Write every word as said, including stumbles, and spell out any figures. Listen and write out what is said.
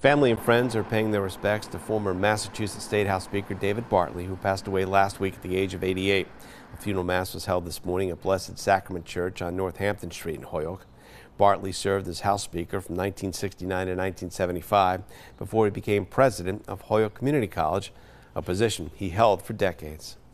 Family and friends are paying their respects to former Massachusetts State House Speaker David Bartley, who passed away last week at the age of eighty-eight. A funeral mass was held this morning at Blessed Sacrament Church on Northampton Street in Holyoke. Bartley served as House Speaker from nineteen sixty-nine to nineteen seventy-five before he became president of Holyoke Community College, a position he held for decades.